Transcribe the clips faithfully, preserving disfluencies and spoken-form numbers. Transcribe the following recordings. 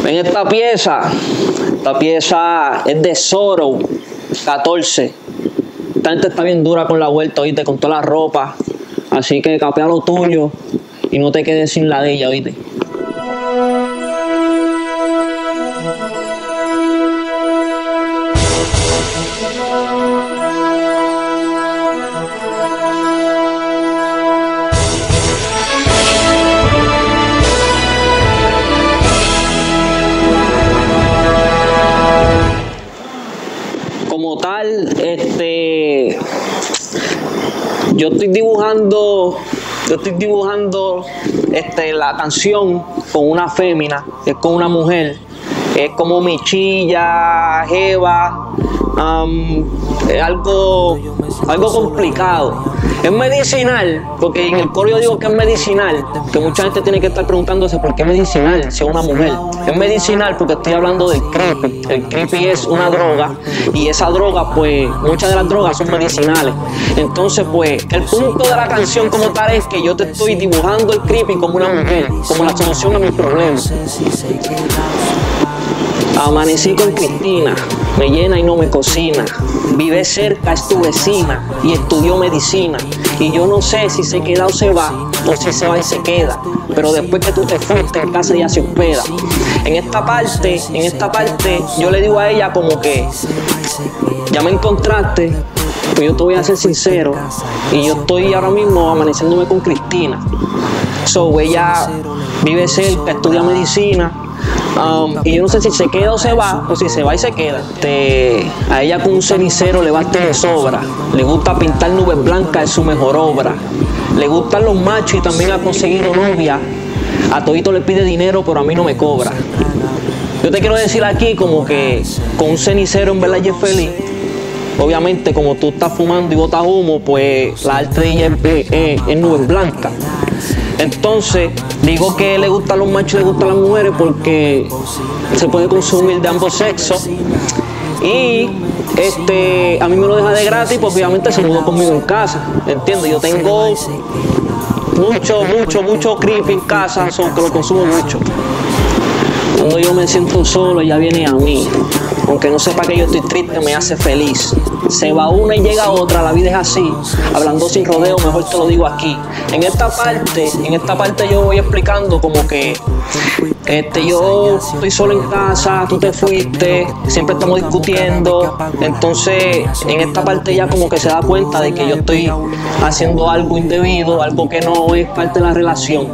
Ven esta pieza. Esta pieza es de Soro catorce. Esta gente está bien dura con la vuelta, ¿oíste? Con toda la ropa. Así que capea lo tuyo y no te quedes sin la de ella, ¿oíste? Como tal, este, yo estoy dibujando, yo estoy dibujando, este, la canción con una fémina, es con una mujer, es como Michilla, Jeva, um, es algo, algo complicado. Es medicinal, porque en el coro yo digo que es medicinal, que mucha gente tiene que estar preguntándose por qué medicinal si es una mujer. Es medicinal porque estoy hablando del creepy. El creepy es una droga y esa droga, pues, muchas de las drogas son medicinales. Entonces, pues, el punto de la canción como tal es que yo te estoy dibujando el creepy como una mujer, como la solución a mis problemas. Amanecí con Cristina, me llena y no me cocina. Vive cerca, es tu vecina y estudió medicina. Y yo no sé si se queda o se va, o si se va y se queda. Pero después que tú te fuiste, en casa ya se hospeda. En esta parte, en esta parte, yo le digo a ella como que ya me encontraste, pues yo te voy a ser sincero. Y yo estoy ahora mismo amaneciéndome con Cristina. So, ella vive cerca, estudia medicina. Um, y yo no sé si se queda o se va, o si se va y se queda. Te, a ella con un cenicero le basta de sobra. Le gusta pintar nubes blancas, es su mejor obra. Le gustan los machos y también ha conseguido novia. A todito le pide dinero, pero a mí no me cobra. Yo te quiero decir aquí como que con un cenicero en verdad ella es feliz. Obviamente como tú estás fumando y botas humo, pues la arte de ella es, es, es, es nubes blancas. Entonces, digo que le gustan los machos y le gustan las mujeres porque se puede consumir de ambos sexos. Y este, a mí me lo deja de gratis porque obviamente se mudó conmigo en casa. ¿Entiendes? Yo tengo mucho, mucho, mucho creepy en casa, so que lo consumo mucho. Cuando yo me siento solo, ella viene a mí. Aunque no sepa que yo estoy triste, me hace feliz. Se va una y llega otra, la vida es así. Hablando sin rodeo, mejor te lo digo aquí. En esta parte, en esta parte yo voy explicando como que este, yo estoy solo en casa, tú te fuiste, siempre estamos discutiendo. Entonces, en esta parte ya como que se da cuenta de que yo estoy haciendo algo indebido, algo que no es parte de la relación.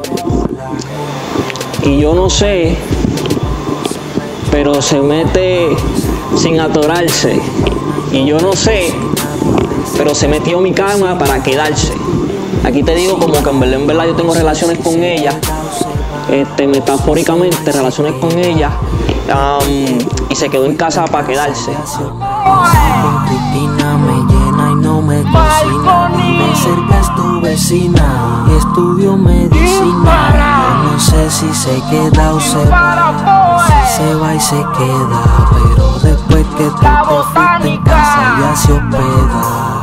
Y yo no sé, pero se mete sin atorarse. Y yo no sé, pero se metió en mi cama para quedarse. Aquí te digo como que en verdad, en verdad yo tengo relaciones con ella, este, metafóricamente relaciones con ella, um, y se quedó en casa para quedarse. Cristina me llena y no me cocina. Vive cerca, es tu vecina y estudio medicina. Yo no sé si se queda o se va, si se va y se queda, pero después que tú te fuiste en casa ya se hospeda.